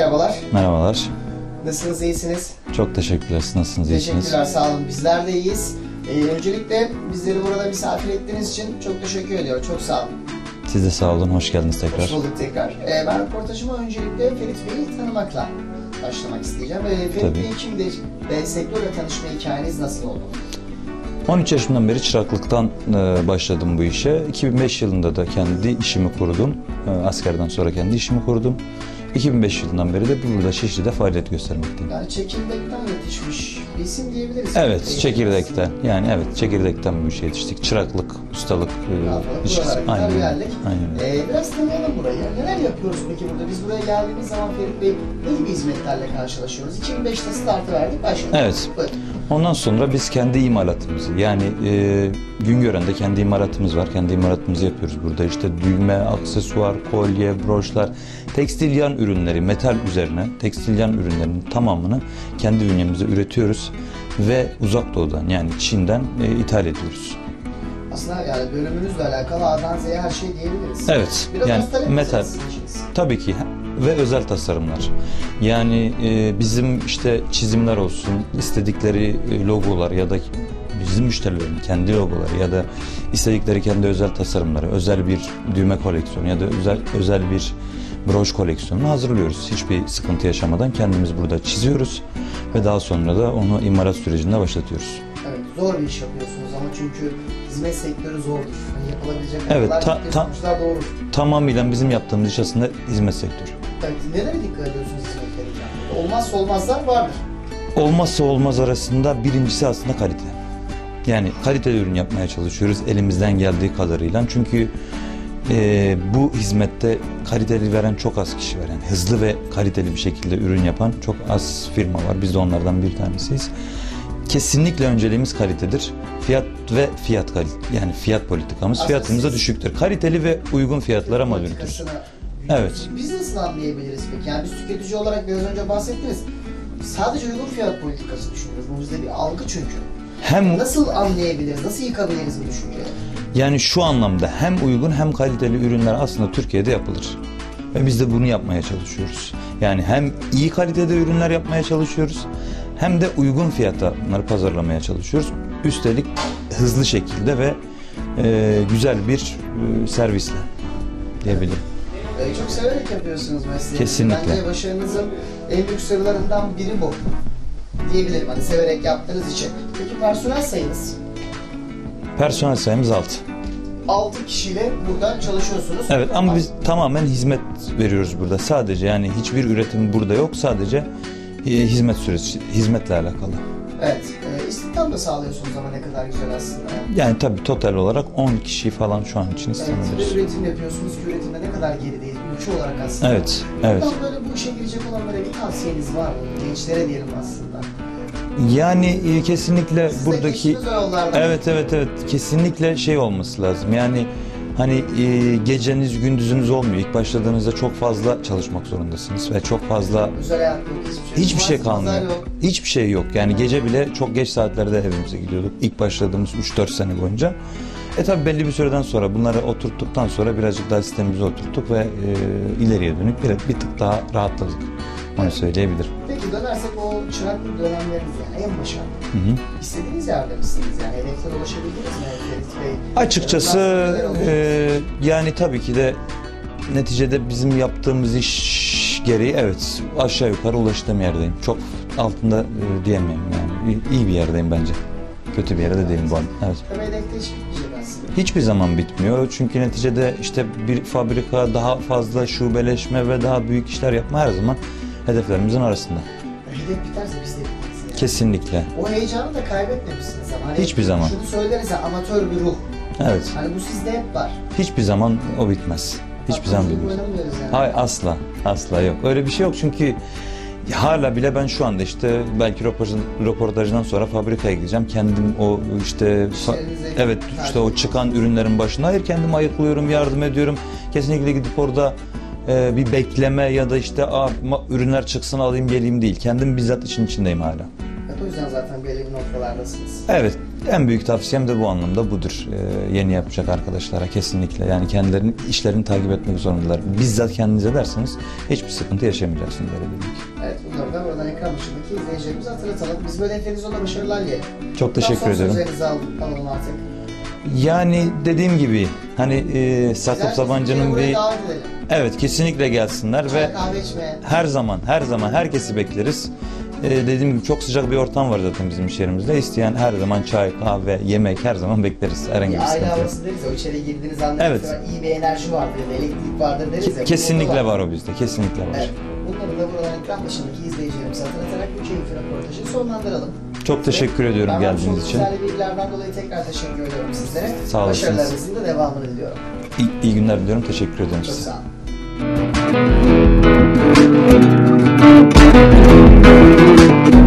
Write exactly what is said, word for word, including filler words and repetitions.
merhabalar. Merhabalar. Nasılsınız, iyisiniz? Çok teşekkürler. Siz nasılsınız, iyisiniz? Teşekkürler, sağ olun. Bizler de iyiyiz. Ee, öncelikle bizleri burada misafir ettiğiniz için çok teşekkür ediyorum. Çok sağ olun. Siz de sağ olun. Hoş geldiniz tekrar. Hoş bulduk tekrar. Ee, ben röportajıma öncelikle Ferit Bey'i tanımakla başlamak isteyeceğim. Ee, Ferit Tabii. Bey kimdir ve sektörle tanışma hikayeniz nasıl oldu? on üç yaşımdan beri çıraklıktan e, başladım bu işe. iki bin beş yılında da kendi işimi kurdum. E, askerden sonra kendi işimi kurdum. iki bin beş yılından beri de burada Şişli'de faaliyet göstermekteyim. Yani çekirdekten yetişmiş bir isim diyebiliriz. Evet, Ferit çekirdekten. Yani evet, çekirdekten bu işe yetiştik. Çıraklık, ustalık e, ilişkisi. Aynen. Aynen. Aynen. Ee, biraz tanıyalım burayı. Neler yapıyoruz peki burada? Biz buraya geldiğimiz zaman Ferit Bey ne gibi hizmetlerle karşılaşıyoruz? iki bin beşte startı verdik, başladık. Evet. Buyurun. Ondan sonra biz kendi imalatımızı, yani e, Güngören'de kendi imalatımız var. Kendi imalatımızı yapıyoruz burada. İşte düğme, aksesuar, kolye, broşlar, tekstil yan ürünleri, metal üzerine tekstil yan ürünlerinin tamamını kendi bünyemizde üretiyoruz ve Uzak Doğu'dan, yani Çin'den e, ithal ediyoruz. Aslında yani bölümünüzle alakalı A'dan Z'ye her şey diyebiliriz. Evet. Biraz yani hastane metal. sizin işiniz. Tabii ki ve özel tasarımlar. Yani e, bizim işte çizimler olsun, istedikleri e, logolar ya da bizim müşterilerin kendi logoları ya da istedikleri kendi özel tasarımları, özel bir düğme koleksiyonu ya da özel özel bir broş koleksiyonunu hazırlıyoruz. Hiçbir sıkıntı yaşamadan kendimiz burada çiziyoruz ve daha sonra da onu imalat sürecinde başlatıyoruz. Evet, zor bir iş yapıyorsunuz ama çünkü hizmet sektörü zordur. Hani yapılabilecek Evet, kadar ta- ciddi ta- sonuçlar doğurur. Tamamıyla bizim yaptığımız iş aslında hizmet sektörü. Evet, nelere dikkat ediyorsunuz hizmetlerinde? Olmazsa olmazlar vardır. Olmazsa olmaz arasında birincisi aslında kalite. Yani kaliteli ürün yapmaya çalışıyoruz elimizden geldiği kadarıyla. Çünkü e, bu hizmette kaliteli veren çok az kişi var. Yani hızlı ve kaliteli bir şekilde ürün yapan çok az firma var. Biz de onlardan bir tanesiyiz. Kesinlikle önceliğimiz kalitedir. Fiyat ve fiyat kalite, yani fiyat politikamız Aslında fiyatımız da siz- düşüktür. Kaliteli ve uygun fiyatlara mal üretiyoruz. Politikasına Evet. yürüyorsunuz. Biz nasıl anlayabiliriz peki? Yani biz tüketici olarak biraz önce bahsettiniz. Sadece uygun fiyat politikası düşünüyoruz. Bu bizde bir algı çünkü. Hem Nasıl anlayabiliriz, nasıl yıkabiliriz bu düşünceyi? Yani şu anlamda hem uygun hem kaliteli ürünler aslında Türkiye'de yapılır. Ve biz de bunu yapmaya çalışıyoruz. Yani hem iyi kalitede ürünler yapmaya çalışıyoruz hem de uygun fiyata bunları pazarlamaya çalışıyoruz. Üstelik hızlı şekilde ve e, güzel bir e, servisle diyebilirim. Ee, çok severek yapıyorsunuz mesleği. Kesinlikle. Bence başarınızın en büyük sırlarından biri bu. Diyebilirim hani severek yaptığınız için. Peki personel sayınız? Personel sayımız altı. altı kişiyle burada çalışıyorsunuz. Evet, ama biz tamamen hizmet veriyoruz burada. Sadece, yani hiçbir üretim burada yok. Sadece e, hizmet süresi, hizmetle alakalı. Evet. E, istihdam da sağlıyorsunuz ama ne kadar güzel aslında. Yani tabii total olarak on kişi falan şu an için Evet, istemiyoruz. ve üretim yapıyorsunuz ki üretimde ne kadar gerideyiz ülke olarak aslında. Evet, evet. Buradan böyle bu işe girecek olanlara bir tavsiyeniz var mı? Gençlere diyelim aslında. Yani e, kesinlikle Siz de buradaki geçtiniz o yollardan. evet evet evet kesinlikle şey olması lazım. Yani hani e, geceniz gündüzünüz olmuyor. İlk başladığınızda çok fazla çalışmak zorundasınız ve çok fazla Özel hayat yok, hiçbir şey. hiçbir şey Cumartesi, pazar kalmıyor. yok. Hiçbir şey yok. Yani gece bile çok geç saatlerde evimize gidiyorduk. İlk başladığımız üç dört sene boyunca. E tabi belli bir süreden sonra bunları oturttuktan sonra birazcık daha sistemimizi oturttuk ve e, ileriye dönük bir, bir tık daha rahatladık. Onu söyleyebilirim. Peki dönersek o çıraklık dönemleriniz yani en başa. Hı hı. İstediğiniz yerde misiniz? Yani hedeflere ulaşabildiniz mi Ferit Bey? Açıkçası Neler oldu? e, yani tabii ki de neticede bizim yaptığımız iş gereği evet aşağı yukarı ulaştığım yerdeyim. Çok altında e, diyemem yani. İyi- İyi bir yerdeyim bence. Kötü bir yerde değilim bu an. Evet. Tabii hedefte hiç bitmeyecek aslında. Hiçbir zaman bitmiyor. Çünkü neticede işte bir fabrika, daha fazla şubeleşme ve daha büyük işler yapma her zaman hedeflerimizin arasında. Hedef biterse biz de biteriz yani. Kesinlikle. O heyecanı da kaybetmemişsiniz ama. Hani Hiçbir zaman. Şunu söyleriz ya, amatör bir ruh. Evet. Hani bu sizde hep var. Hiçbir zaman o bitmez. Hiçbir zaman Aklımızı bitmez. oynamıyoruz yani. Hayır, asla. Asla yok. Öyle bir şey yok çünkü hala bile ben şu anda işte belki röportajın, röportajdan sonra fabrikaya gideceğim. Kendim o işte fa- İşlerinize evet işte o çıkan ürünlerin başına hayır kendim ayıklıyorum, yardım ediyorum. Kesinlikle gidip orada e, bir bekleme ya da işte Aa, ma- ürünler çıksın alayım geleyim değil. Kendim bizzat işin içindeyim hala. Evet, o yüzden zaten belli bir noktalardasınız. Evet. En büyük tavsiyem de bu anlamda budur. Ee, yeni yapacak arkadaşlara kesinlikle. Yani kendilerinin işlerini takip etmek zorundalar. Bizzat kendiniz ederseniz hiçbir sıkıntı yaşamayacaksınız böyle dedik. Evet, bunları da buradan ekran başındaki izleyicilerimize hatırlatalım. Biz böyle televizyonda başarılar diyelim. Çok teşekkür Daha ederim. Son sözlerinizi al- alalım artık. Yani dediğim gibi hani e, Sakıp Sabancı'nın bir... davet edelim. Evet, kesinlikle gelsinler ve Çay, kahve içmeye. her zaman her zaman herkesi bekleriz. Ee, dediğim gibi çok sıcak bir ortam var zaten bizim iş yerimizde. İsteyen her zaman çay, kahve, yemek her zaman bekleriz. Herhangi bir Bir aile sıkıntı yok. havası deriz ya, o içeri girdiğiniz anda Evet. mesela iyi bir enerji vardır ya da elektrik vardır deriz ya. Kesinlikle Bunlar da var o bizde, kesinlikle var. Evet. Bunları da buradan ekran başındaki izleyicilerimize hatırlatarak bu keyifli röportajı sonlandıralım. Çok teşekkür ediyorum Ben geldiğiniz vermiş için. olduğunuz değerli bilgilerden dolayı tekrar teşekkür ediyorum sizlere. Sağ olasınız. Başarılarınızın da devamını diliyorum. İyi, iyi günler diliyorum. Teşekkür ediyorum Çok size. sağ olun.